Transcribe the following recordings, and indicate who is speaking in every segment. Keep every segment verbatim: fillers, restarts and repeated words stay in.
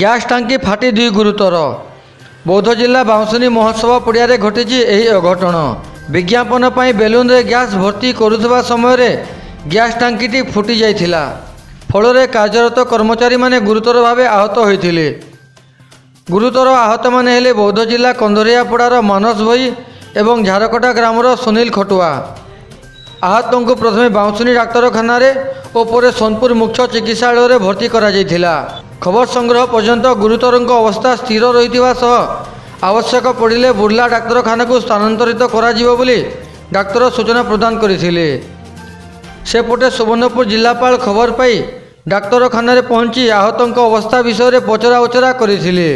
Speaker 1: Gas टांकी फाटी दुई गुरुतर। बौद्ध जिला बाउंसुनी महोत्सव पड़िया घटी अघटन। विज्ञापन पर बेलून रे ग्यास भर्ती करुवा समय ग्यास टांकी फुटी जाइथिला। फल कार्यरत कर्मचारी माने गुरुतर भाव आहत होते। गुरुतर आहत माने हेले बौद्ध जिला कंधरियापड़ार मानस भई एवं झारकटा ग्रामर सुनील खटुआ। आहत को प्रथमे बाउंसुनी डाक्तरखाना और पर सोनपुर मुख्य चिकित्सालय भर्ती करा जाइथिला। खबर संग्रह पर्यंत गुरुतर अवस्था स्थिर रही आवश्यक पड़े बुर्ला डाक्तरखाना को स्थानांतरित करा जिवो बोली डाक्तर सूचना प्रदान करथिले। सेपटे सुवर्णपुर जिलापाल खबर पाई डाक्तरखाना पहुंची आहत अवस्था विषय पचरा उचरा करथिले।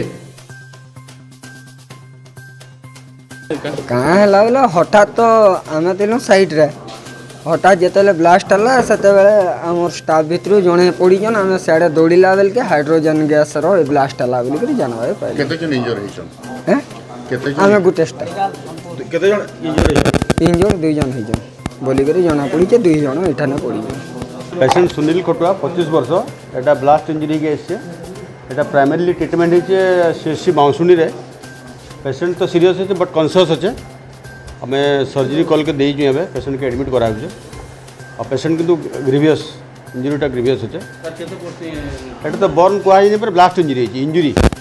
Speaker 2: कहाँ है हठात तो आम थी साइड रे हठात जिते ब्लास्ट है से आम स्टाफ भितर जड़े पड़ीजन आम सियाड़े दौड़ा बेल के हाइड्रोजन गैस ब्लास्ट है बोलिक जानवा पाइल। आम गोटे स्टाफ इंजर दुई जन होजन बोलिक जना पड़ी दुई जन एठाने पड़ी।
Speaker 3: पेशेंट सुनील खटुआ पच्चीस वर्ष एटा ब्लास्ट इंजरी के एटा प्राइमरीली ट्रीटमेंट होचे सीएससी बाउंसुनी रे। पेशेंट तो सीरियस है बट कॉन्शियस अच्छे आम सर्जरी कल के देचु एवं पेशेंट के एडमिट करा और पेशेंट किंतु ग्रीवियस इंजरीटा ग्रीवियस अच्छे। एटा तो बर्न कहुई ब्लास्ट इंजरी इंजरी